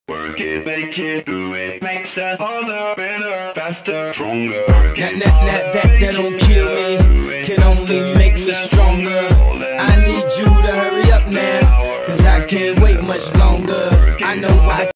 Work it, make it, do it, makes us harder, better, faster, stronger. That don't kill me, can only make us stronger. I need you to hurry up now, cause I can't wait much longer. I know I